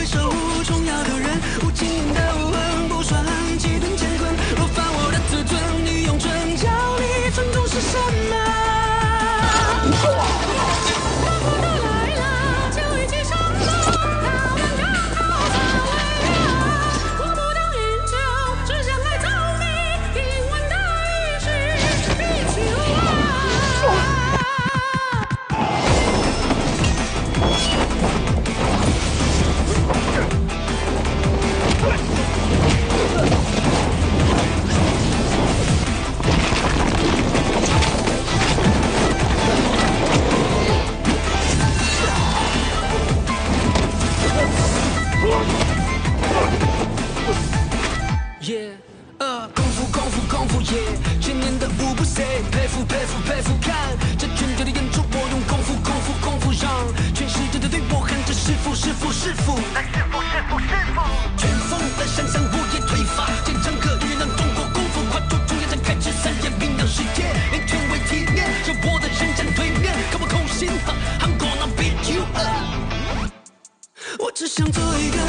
会守护重要的人，无情的无痕不算几吨乾坤。若犯我的自尊，你用唇角力，尊重是什么？功夫耶，千年的舞步谁佩服佩服佩服？看这拳脚的演出，我用功夫让全世界都对我喊着师傅师傅师傅，来师傅师傅师傅。拳风的想象我也推翻，见证个日让中国功夫跨出中原，展开至三眼明亮世界，以权为体面，让我的人间对面，看我空心，I'm gonna beat you up。我只想做一个